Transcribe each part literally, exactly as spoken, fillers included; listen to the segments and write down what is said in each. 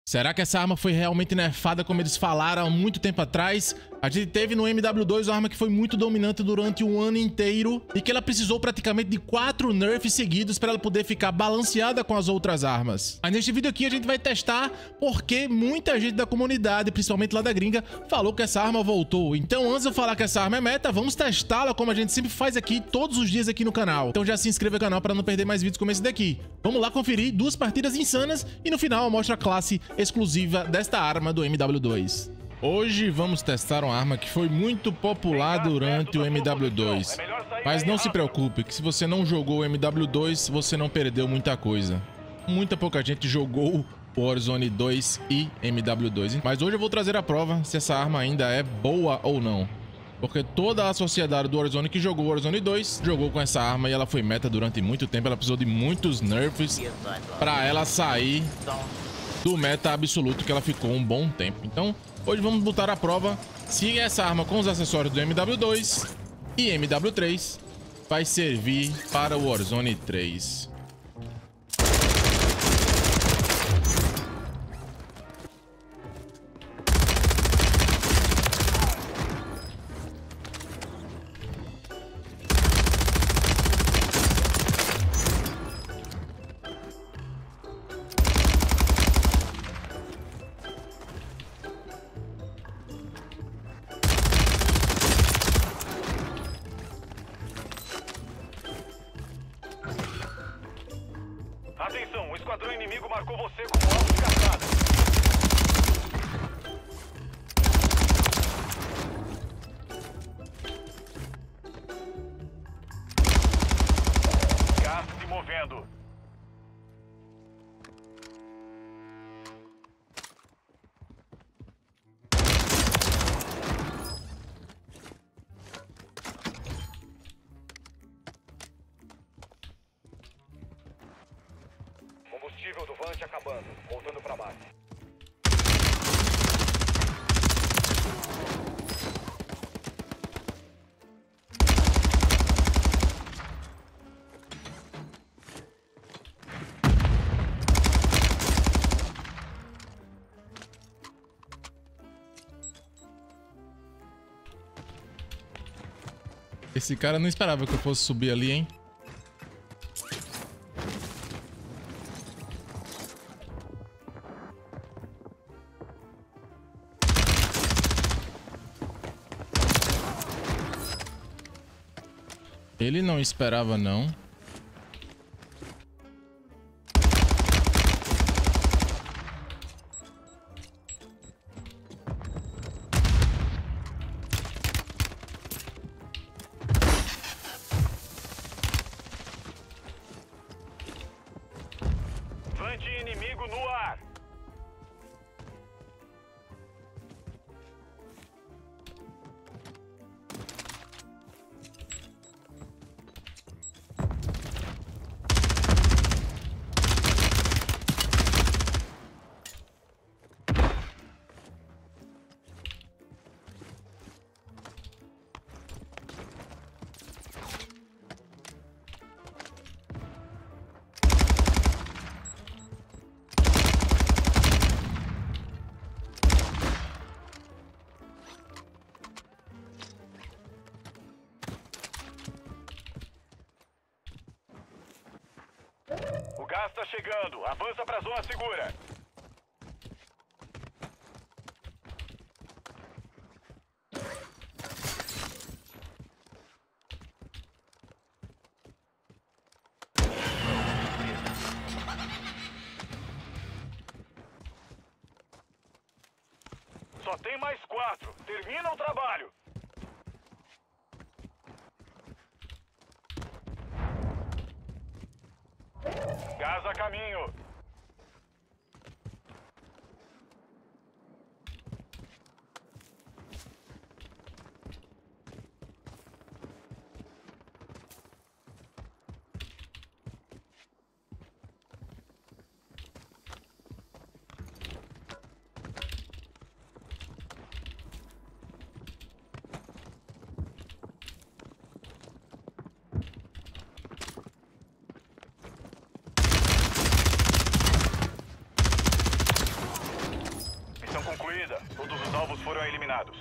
Será que essa arma foi realmente nerfada como eles falaram há muito tempo atrás? A gente teve no M W dois uma arma que foi muito dominante durante um ano inteiro e que ela precisou praticamente de quatro nerfs seguidos para ela poder ficar balanceada com as outras armas. Mas neste vídeo aqui a gente vai testar porque muita gente da comunidade, principalmente lá da gringa, falou que essa arma voltou. Então antes de eu falar que essa arma é meta, vamos testá-la como a gente sempre faz aqui todos os dias aqui no canal. Então já se inscreva no canal para não perder mais vídeos como esse daqui. Vamos lá conferir duas partidas insanas e no final eu mostro a classe exclusiva desta arma do M W dois. Hoje vamos testar uma arma que foi muito popular durante o M W dois. Mas não se preocupe que se você não jogou o M W dois, você não perdeu muita coisa. Muita pouca gente jogou o Warzone dois e M W dois. Mas hoje eu vou trazer a prova se essa arma ainda é boa ou não. Porque toda a sociedade do Warzone que jogou o Warzone dois jogou com essa arma e ela foi meta durante muito tempo. Ela precisou de muitos nerfs para ela sair do meta absoluto que ela ficou um bom tempo. Então, hoje vamos botar à prova se essa arma com os acessórios do M W dois e M W três vai servir para o Warzone três. Atenção, o esquadrão inimigo marcou você como alvo de caçada. Gás se movendo. Combustível do Vant acabando, voltando pra base. Esse cara não esperava que eu fosse subir ali, hein? Ele não esperava, não. Vant inimigo no ar. O gás tá chegando. Avança pra zona segura. Só tem mais quatro. Termina o trabalho. Gás a caminho. destruída. Todos os alvos foram eliminados.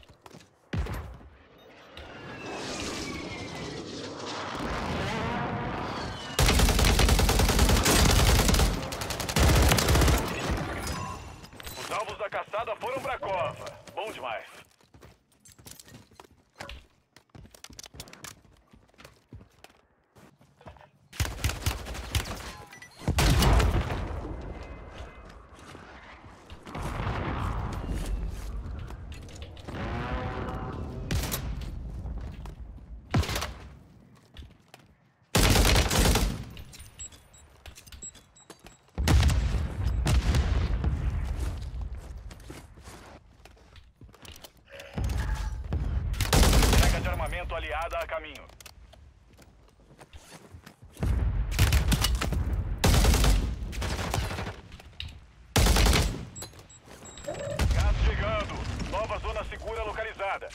Os alvos da caçada foram pra cova. Bom demais. Armamento aliada a caminho. Gás chegando. Nova zona segura localizada.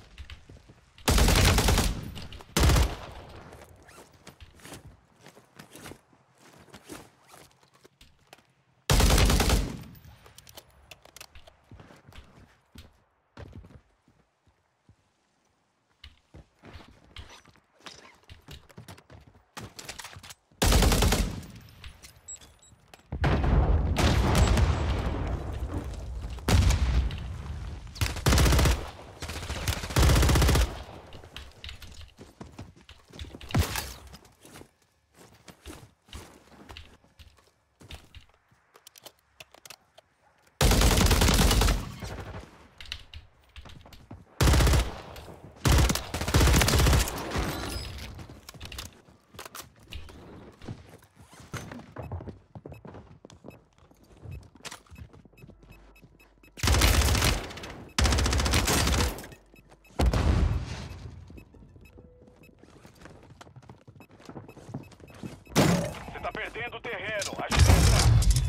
Tá perdendo terreno. Agiliza.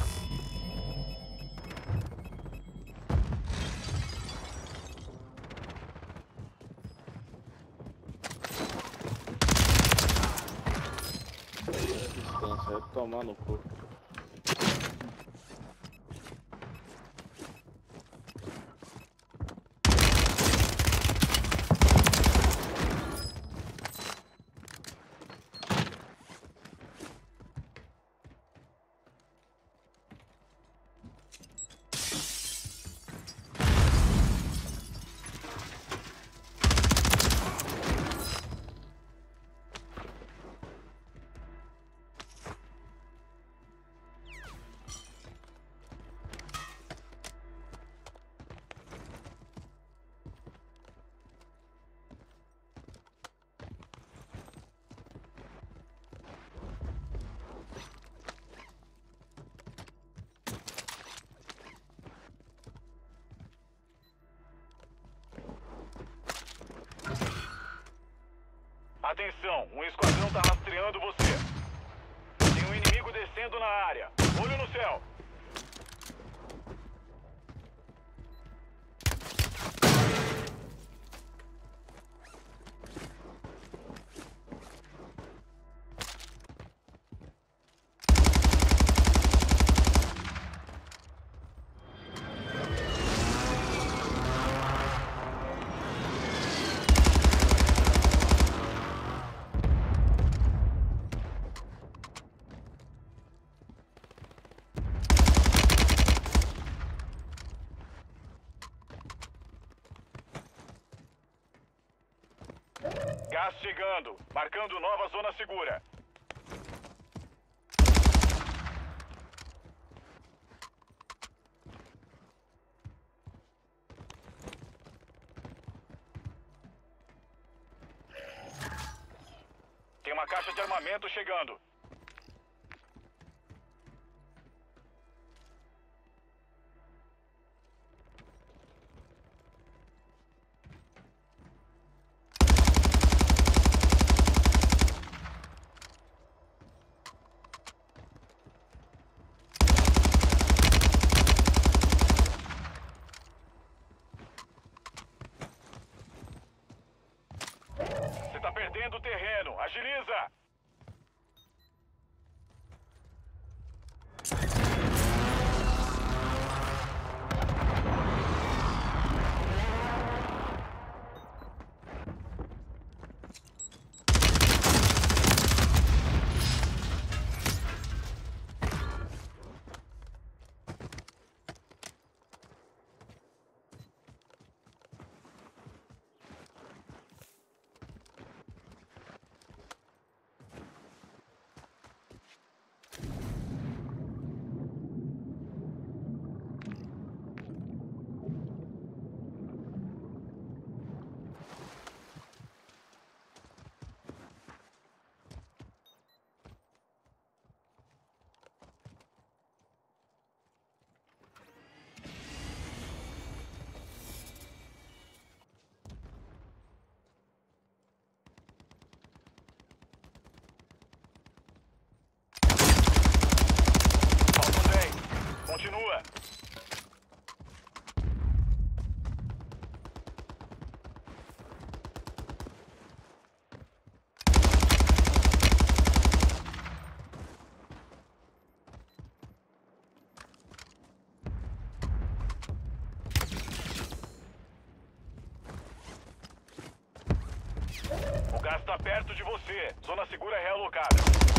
Distância, vai tomar no cu. Atenção, um esquadrão tá rastreando você. Tem um inimigo descendo na área. Olho no céu. Gás chegando, marcando nova zona segura. Tem uma caixa de armamento chegando. Você tá perdendo terreno. Agiliza! perto de você. Zona segura realocada.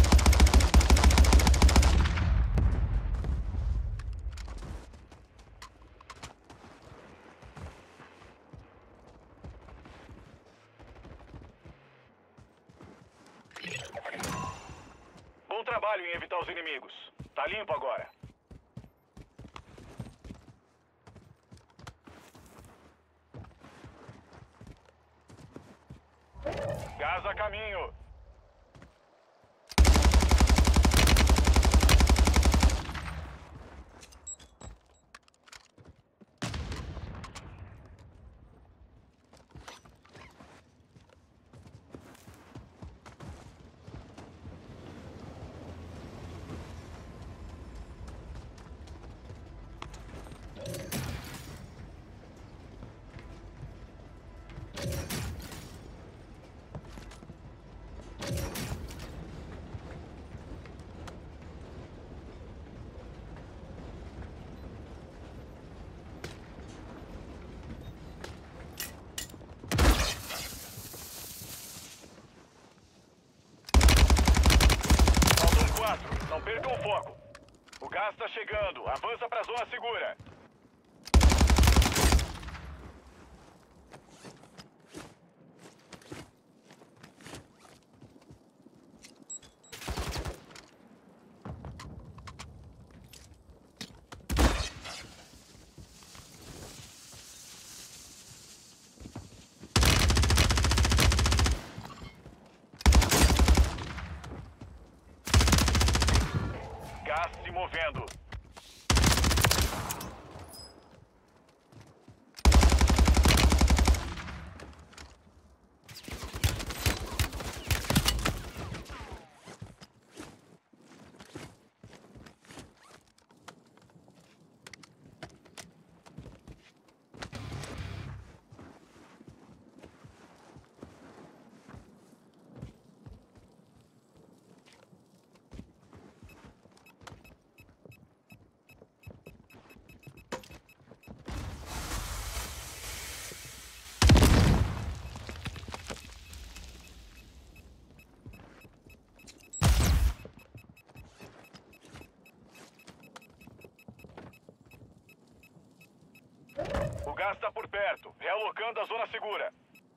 Bom trabalho em evitar os inimigos. Tá limpo agora. Gás a caminho. Não percam o foco. O gás está chegando. Avança para a zona segura. Gás se movendo. O gás está por perto, realocando a zona segura.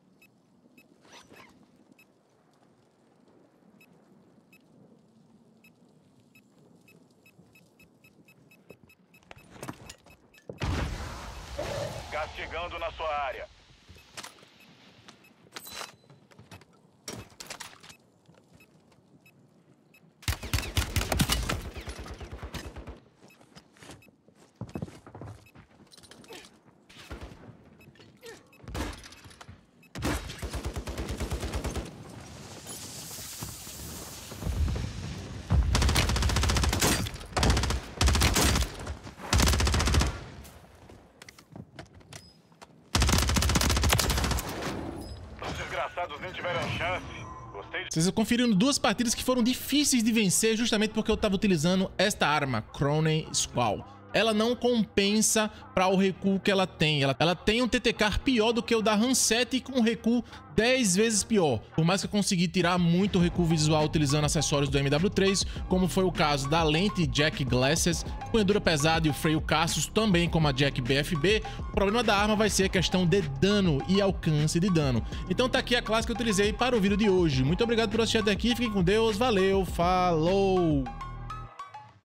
Gás chegando na sua área. Nem tiveram chance. Gostei de... Vocês conferiram duas partidas que foram difíceis de vencer justamente porque eu tava utilizando esta arma, Cronen Squall. Ela não compensa para o recuo que ela tem. Ela, ela tem um T T K pior do que o da Han sete e com um recuo dez vezes pior. Por mais que eu consegui tirar muito recuo visual utilizando acessórios do M W três, como foi o caso da lente Jack Glasses, punhadura pesada e o freio Cassius, também como a Jack B F B, o problema da arma vai ser a questão de dano e alcance de dano. Então tá aqui a classe que eu utilizei para o vídeo de hoje. Muito obrigado por assistir até aqui, fiquem com Deus, valeu, falou!